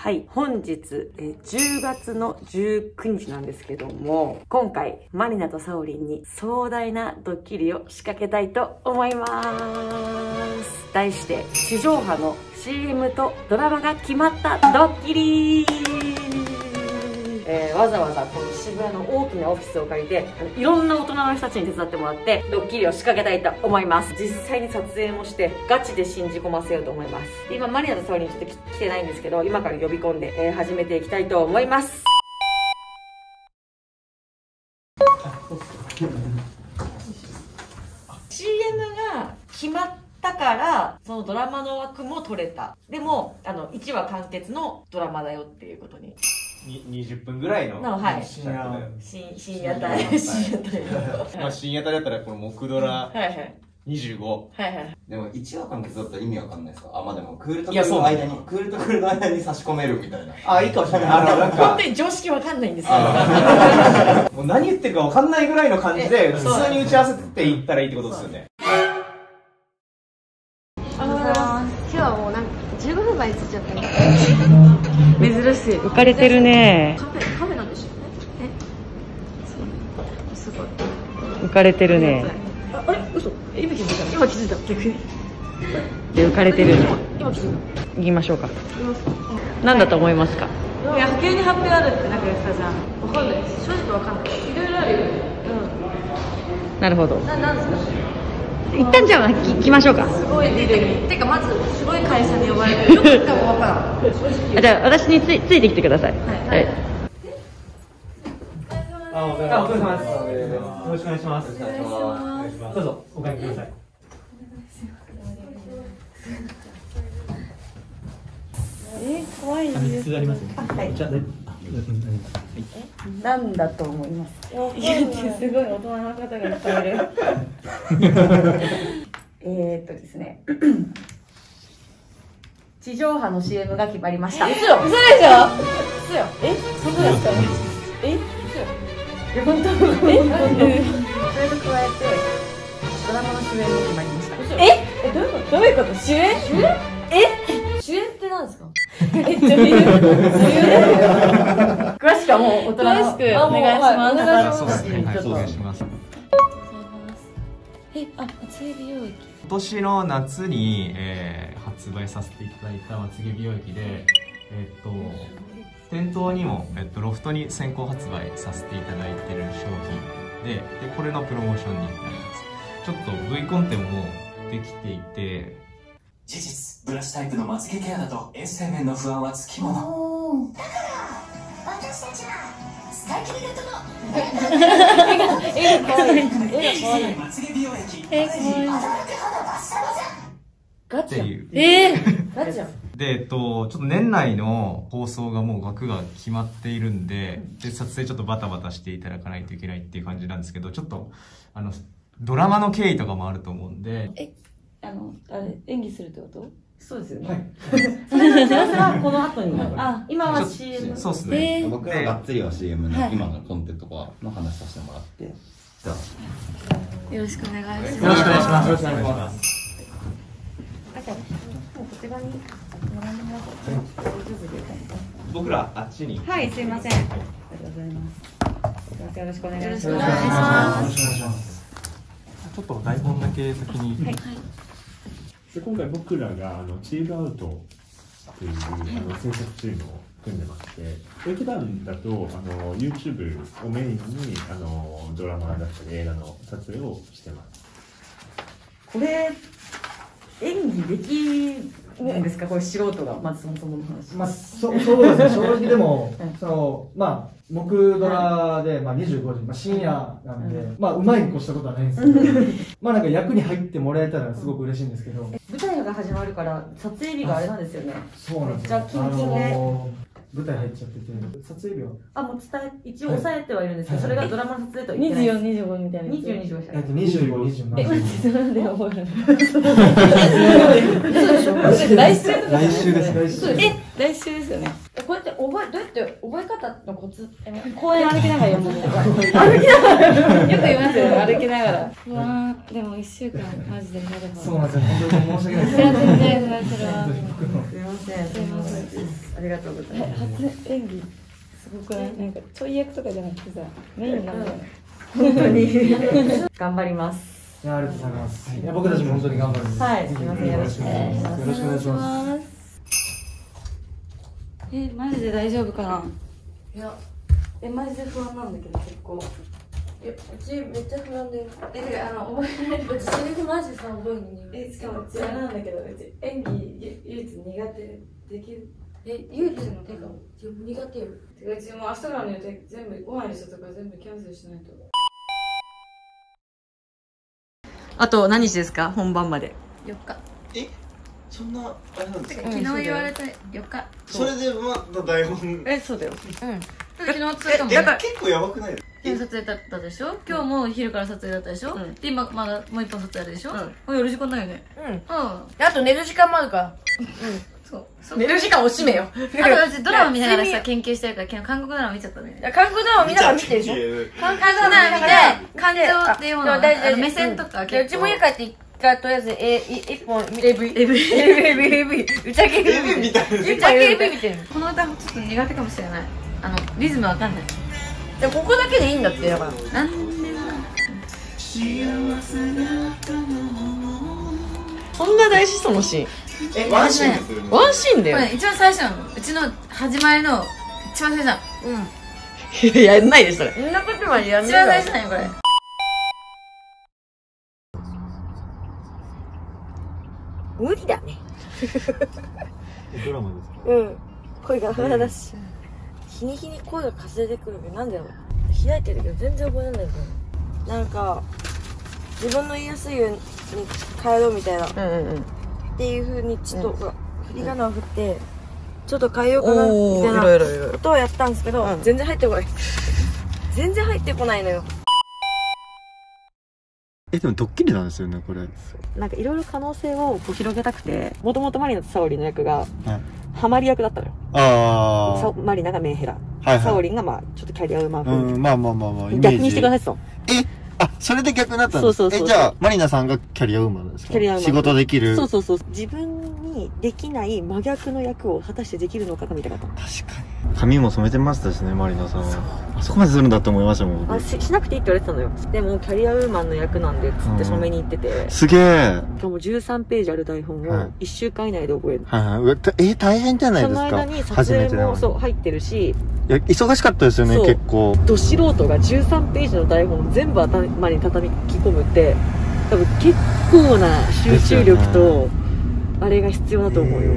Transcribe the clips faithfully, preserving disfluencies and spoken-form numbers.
はい、本日えじゅうがつのじゅうくにちなんですけども、今回マリナとサオリンに壮大なドッキリを仕掛けたいと思います。題して地上波の シーエム とドラマが決まったドッキリ。えー、わざわざこの渋谷の大きなオフィスを借りて、いろんな大人の人たちに手伝ってもらってドッキリを仕掛けたいと思います。実際に撮影もしてガチで信じ込ませようと思います。今マリナとサオリンちょっと来てないんですけど、今から呼び込んで、えー、始めていきたいと思います。シーエム が決まったからそのドラマの枠も取れた。でもあのいちわ完結のドラマだよっていうことに。 にじゅっぷんぐらいの深夜深夜帯深夜帯まあ深夜帯だったらこの木ドラにじゅうご。 はいはい。 でもいちわ完結だったら意味わかんないですか？あ、まあでもクールとクールの間にクールとクールの間に差し込めるみたいな。 あ、いいかもしれない。あのなんか本当に常識わかんないんですよ。 もう何言ってるかわかんないぐらいの感じで普通に打ち合わせていったらいいってことですよね。 今日はもうなんかじゅうごふんまえに着いちゃったね。 珍しい。浮かれてるね。 カフェカフェなんでしょうね。え、すごい。 浮かれてるね。 あ、あれ、嘘。今気づいた。今気づいた。逆に。 で浮かれてる。 今気づいた。 行きましょうか。何だと思いますか？ いや、急に発表あるってなんか言ってたじゃん。わかんない。正直わかんない。いろいろあるよ。うん。ななるほど。 な、なんですか？ 一旦じゃあ行きましょうか。 すごいビルに。てかまずすごい会社に呼ばれてる。よくかもわからん。正直。 じゃあ私についついてきてください。はい。 あ、お疲れ様です。よろしくお願いします。お願いします。どうぞお帰りください。 え、怖いです。 あります。 はい。 じゃあ、 なんだと思います。いや、すごい大人の方がいっぱいいる。えっとですね。地上波の シーエム が決まりました。嘘、嘘でしょ。嘘よ。え、本当ですか。え、嘘。本当。え、それと加えてドラマの主演も決まりました。え、え、どういうこと？どういうこと？主演？主演？え、主演ってなんですか？え、女優？女優？詳しくはもう大人の。詳しくお願いします。お願いします。 そうですね。はい、お願いします。 え、あ、まつげ美容液。 今年の夏に、えー、発売させていただいたまつげ美容液で、えっと店頭にも、えっと、ロフトに先行発売させていただいている商品で、でこれのプロモーションになります。ちょっと ブイ コンテももうできていて、 事実ブラシタイプのまつげケアだと衛生面の不安はつきもの。だから私たちはスカイキリルトの絵が可愛い。絵が可愛い。 まつげ美容液。 え、可愛い。 驚くほどバッサバサ。 ガチやん。 えー、ガチやん。 で、えっと、ちょっと年内の放送がもう枠が決まっているんで、で、撮影ちょっとバタバタしていただかないといけないっていう感じなんですけど、ちょっと、あの、ドラマの経緯とかもあると思うんで。 え、あの、あれ、演技するってこと？ そうですよね。はい。それの幸せはこの後に。あ、今は シーエム。 そうですね。 僕らがっつりは シーエム の今のコンテとかの話させてもらって。じゃあ。よろしくお願いします。 よろしくお願いします。よろしくお願いします。 あ、じゃあ、もうこちらに並んでもらって。 僕らあっちに。 はい、すいません。ありがとうございます。よろしくお願いします。 よろしくお願いします。 よろしくお願いします。 ちょっと台本だけ先に。 はい。 で今回僕らがあのチールアウトっていうあの制作チームを組んでまして、普段だとあの YouTube をメインにあのドラマだったり映画の撮影をしてます。 これ演技できるんですか？これ素人がまずそもそもの話。 まあそそうですね。正直でもそのまあ木ドラでまあにじゅうごじ、まあ深夜なんで、まあうまいに越したことはないんですけど、まあなんか役に入ってもらえたらすごく嬉しいんですけど。 舞台が始まるから撮影日があれなんですよね。 そうなんですよ。じゃあ緊急で。 舞台入っちゃってて、撮影日はあ、もう伝え、一応抑えてはいるんですけど、それがドラマの撮影とにじゅうよん、にじゅうごみたいな。 にじゅうよん、にじゅうご。 えっと、にじゅうご、にじゅうなな。 え、待って、それで覚えるの？ 来週とか。 来週ですね。来週。 え、来週ですよね。 こうやって覚え、どうやって覚え方のコツ？ 公園歩きながら読むとか。 歩きながらよく言いますよね、歩きながら。不安、でもいっしゅうかんマジでなるほど。 そうなんですよ、本当に申し訳ないです。 いや、全然、それは。 すいません。 すいません。 ありがとうございます。初演技すごくない？なんかちょい役とかじゃなくてさ、メインなんだよ。本当に頑張ります。 いや、ありがとうございます。いや、僕たちも本当に頑張るんで。 はい、すみません、よろしくお願いします。 よろしくお願いします。 え、マジで大丈夫かな。いや、え、マジで不安なんだけど、結構。いや、うちめっちゃ不安だよ。え、てか、あの、覚えない。うちセリフマジでさ、覚えるのに。え、しかもうちあれなんだけど、うち演技唯一苦手できる。え、唯一のてか、苦手よ。てか、うちもう明日からの予定全部、ご飯にしたとか全部キャンセルしないと。 あと何日ですか、本番まで。 よっか。 え、そんなあれなんですか。 昨日言われたよっか。 それでまだ台本。 え、そうだよ。 うん。昨日撮影かも。 だから結構やばくないですか。 昨日撮影だったでしょ。今日も昼から撮影だったでしょ。で今まだもう一本撮影あるでしょ。もう夜時間だよね。うん。うん。あと寝る時間もあるから。 そう。 寝る時間を締めよ。 あと私ドラマ見ながらさ研究してるから昨日韓国ドラマ見ちゃったね。 韓国ドラマ見ながら見てるでしょ。 韓国ドラマ見て感情っていうものあの目線とか結構。 うちも家帰ってがとりあえずえ一本エブイエブイエブイエブイエブイ打ち上げエブイみたいな。打ち上げエブイ見てる。 この歌もちょっと苦手かもしれない。あのリズムわかんない。 でもここだけでいいんだってだから。 なんでこんな大事そのシーン。 え、ワンシーンですよね。 ワンシーンだよ。 これ一番最初なの。うちの始まりの一番最初なの。 うん。やんないでそれ。 そんなことまでやんない。 一番最初なのよこれ。 無理だね。 ドラマですか。 うん。声が鼻だし。日に日に声がかすれてくるけど、なんだろう。開いてるけど全然覚えられないんだよ。なんか、自分の言いやすいように変えろみたいな。 うんうんうん。 っていう風にちょっと、ほら、振り仮名を振って、ちょっと変えようかな、みたいなおー、いろいろいろいろことをやったんですけど、 うん全然入ってこない。全然入ってこないのよ。 え、でもドッキリなんですよね、これ。 なんかいろいろ可能性をこう広げたくて、もともとマリナとサオリンの役が、 はい。 ハマり役だったのよ。 あサマリナがメンヘラ。 はいはいサオリンがまあ、ちょっとキャリアウーマンあ。 風に。 うん、まあまあまあまあ、イメージ。 逆にしてくださいと。 え、あ、それで逆になったんですか。 そうそうそうそうえ、じゃあ、マリナさんがキャリアウーマンなんですか。 キャリアウーマン仕事できる。 そうそうそう。自分にできない真逆の役を果たしてできるのかが見たかった。 確かに。髪も染めてましたしね、マリナさんは。あそこまでするんだって思いましたもん。 あし、しなくていいって言われてたのよ。でも、キャリアウーマンの役なんで、つって染めに行ってて。 すげえ。 今日もじゅうさんページある台本をいっしゅうかん以内で覚える。 はいはい。うわたえ、大変じゃないそですか。 の間に撮初め影もてなのに。 そう入ってるし、 いや、忙しかったですよね、 そう結構。 ど素人がじゅうさんページの台本全部頭に畳み込むって、多分結構な集中力と、あれが必要だと思うよ。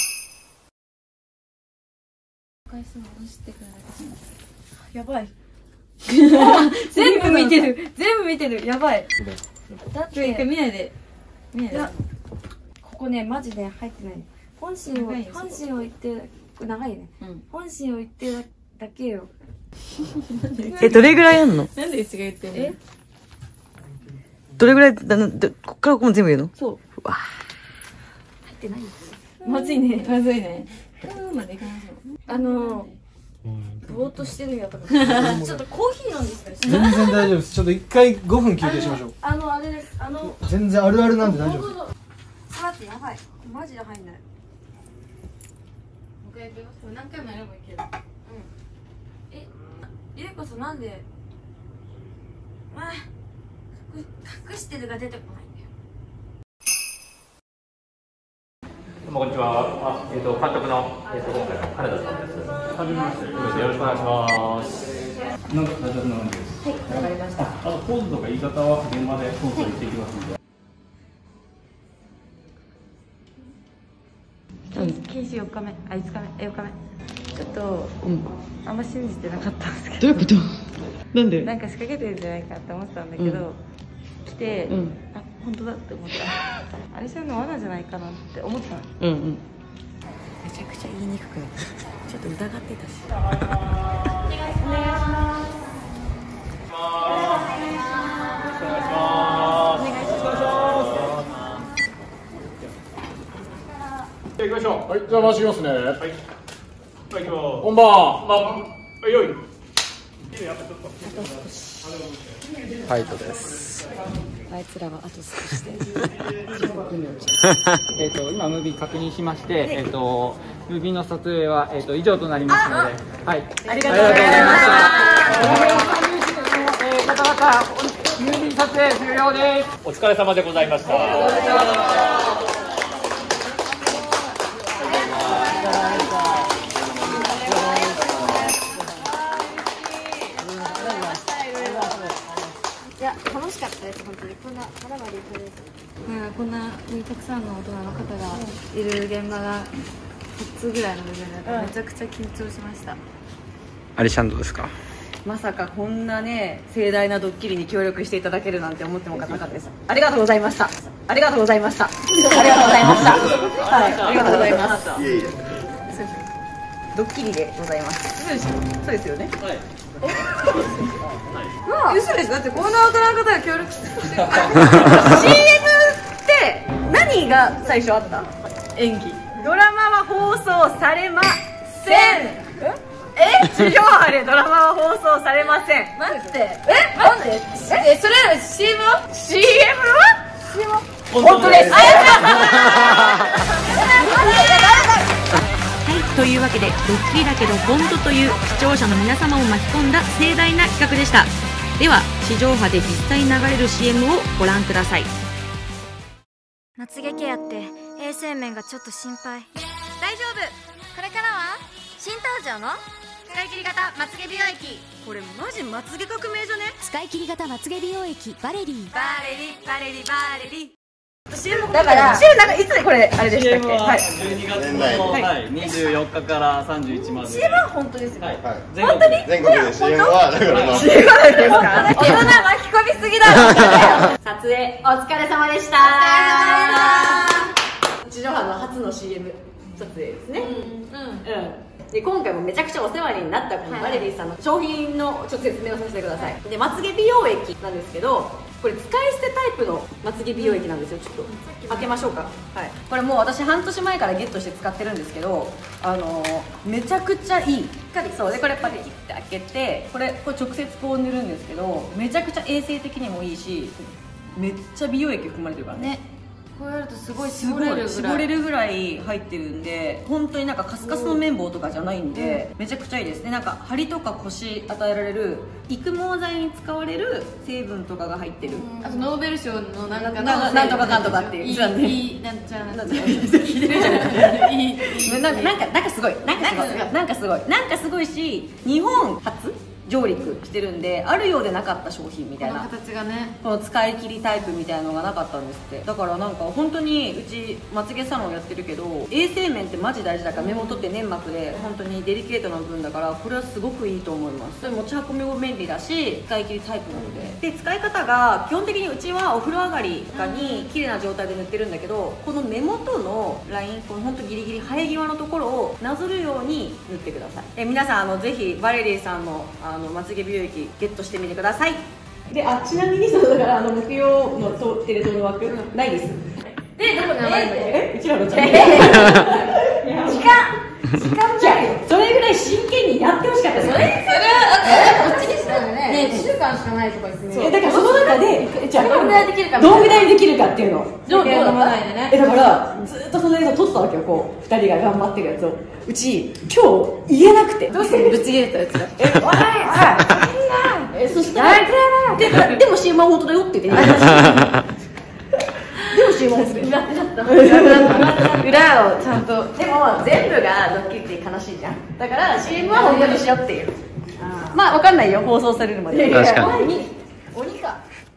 回数戻してくれないやばい。全部見てる。全部見てる。やばい。だっ今日一回て、 見ないで見ないで。 いや、ここね、マジで入ってない。本心を、 長いよ本心を言ってる、長いね。 うん本心を言ってるだけよ。 え、どれぐらいやんの？ なんでうちが言ってんの？ えどれぐらいだな、どこっからここも全部言うの？ そう。 うわ入ってないよ。まずいね。 まずいね。うーんまでいかなそう。 あのー、ぼーっとしてるよとか。ちょっとコーヒー飲んできたりして。 全然大丈夫です。ちょっと一回ごふん休憩しましょう。 あの、あれです。あの、 全然あるあるなんで大丈夫です。 待って、やばい。マジで入んない。 もう一回やるよ。これ何回もやればいける。 え、ゆうこそなんで、あ、隠隠してるが出てこないんだよ。 どうもこんにちは。あ、えっ、と監督のえっ、と今回の金田さんです。はじめまして。よろしくお願いします。 なんか大丈夫なんです。はい、わかりました。あとポーズとか言い方は現場でコント言っていきますので。 研修よっかめ、あ、いつかめ、よっかめ。ちょっと、 うん。 あんま信じてなかったんですけど。 どういうこと？なんで？ なんか仕掛けてるんじゃないかって思ってたんだけど、 うん来て、 うんあ、本当だって思ったあれそういうの罠じゃないかなって思ってたの。 うんうん。 めちゃくちゃ言いにくくなった。ちょっと疑ってたし。お願いします。 行きましょう。はい、じゃあ回しますね。はい。 はい、行きます。 本番。 まあ、よい。 ファイトです。 あいつらはあと少しでえっと今ムービー確認しまして、えっとムービーの撮影はえっと以上となりますので、はい、 ありがとうございました。 方々ムービー撮影終了です。 お疲れ様でございました。 いや、楽しかったです、本当に。こんな、まだまだいっぱいです。 うん、こんなにたくさんの大人の方がいる現場がふつつぐらいの部分だとめちゃくちゃ緊張しました。 アリシャンドですか？ まさかこんなね盛大なドッキリに協力していただけるなんて思ってもなかったです。ありがとうございました。ありがとうございました。ありがとうございました。はい、ありがとうございます。ドッキリでございます。そうですよね。はい。 まあ、嘘です。だってこんな大人の方が協力してくれてる。シーエムって何が最初あった？演技。ドラマは放送されません。え？地上波でドラマは放送されません。 待って。え？待って。え、それ シーエム は？ シーエム は？本当です。 はい、というわけでドッキリだけど本当という視聴者の皆様を巻き込んだ盛大な企画でした。では地上波で実際に流れる シーエム をご覧ください。 まつげケアって衛生面がちょっと心配。大丈夫、これからは新登場の使い切り型まつげ美容液。 これマジまつげ革命じゃね？ 使い切り型まつげ美容液バレリー。 バレリバレリバレリ。 だから、シェルなんかいつこれあれでしたっけ？はい。 じゅうにがつのはいにじゅうよっかからさんじゅういちまで。 シーエム は本当ですよ。はい。 本当に？ 全国で シーエム はだからシーエム はですか？ 大人巻き込みすぎだろ。 撮影お疲れ様でした。地上波の初の シーエム 撮影ですね。うん。うん。で今回もめちゃくちゃお世話になったこのバレリーさんの商品のちょっと説明をさせてください。でまつげ美容液なんですけど、これ使い捨てタイプのまつげ美容液なんですよ。ちょっと開けましょうか。はい、これもう私半年前からゲットして使ってるんですけど、あのー、めちゃくちゃいい。そうでこれパテ切って開けて、これこれ直接こう塗るんですけど、めちゃくちゃ衛生的にもいいし、めっちゃ美容液含まれてるからね。 こうやるとすごい絞れるぐらい絞れるぐらい入ってるんで、本当になんかカスカスの綿棒とかじゃないんで、めちゃくちゃいいですね。なんか張りとかコシ与えられる育毛剤に使われる成分とかが入ってる。 あとノーベル賞のなんかなんとかかんとかっていう、 いいなんちゃらなんちゃらいいなんかなんかなんかすごいなんかすごいなんかすごいなんかすごいし、日本初上陸してるんで、あるようでなかった商品みたいな、 この形がね、 この使い切りタイプみたいなのがなかったんですって。だからなんか本当にうちまつげサロンやってるけど、衛生面ってマジ大事だから、目元って粘膜で本当にデリケートな部分だから、これはすごくいいと思います。で持ち運びも便利だし、使い切りタイプなので、で使い方が基本的にうちはお風呂上がりとかに綺麗な状態で塗ってるんだけど、この目元のライン、この本当ギリギリ生え際のところをなぞるように塗ってください。え皆さんあのぜひバレリーさんのあのまつげ美容液ゲットしてみてください。で、あ、ちなみにそのだからあの木曜のとテレ東の枠、うん、ないです。 で、どこで名前え、うちらのチャンネル。時間時間じゃそれぐらい真剣にやってほしかった。それそれはこっちにしたらね、ね、いっしゅうかんしかないとかですね。 だからその中でじゃあどんぐらいできるかどんぐらいできるかっていうの。 どうどうだったね。 えだからずっとその映像撮ってたわけよ。こう二人が頑張ってるやつを。うち今日言えなくて。 どうしてぶち切れたやつが。え、おいおい。 え、そしたらででも シーエム は本当だよって言って。でも シーエム は本当だよ。裏ってなった。裏をちゃんと。でも全部がドッキリって悲しいじゃん。だから シーエム は本当にしようっていう。まあわかんないよ、放送されるまで。 確かに。 鬼か。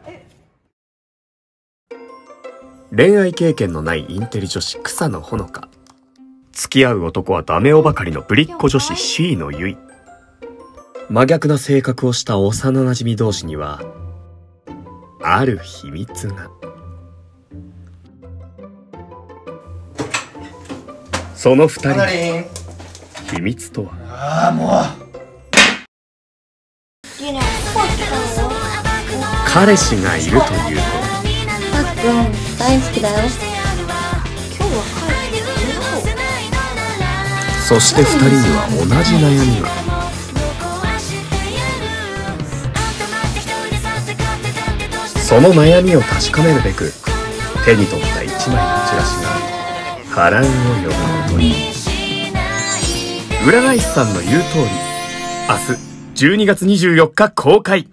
恋愛経験のないインテリ女子草野ほのか、付き合う男はダメ男ばかりのぶりっ子女子 C のゆい。真逆な性格をした幼馴染同士にはある秘密が。その二人の秘密とは。 ああもう彼氏がいるということ。 たっくん大好きだよ。今日は帰ってくる。 そして二人には同じ悩みが。 その悩みを確かめるべく手に取った一枚のチラシが波乱を呼ぶことに。占い師さんの言う通り、明日じゅうにがつにじゅうよっか公開。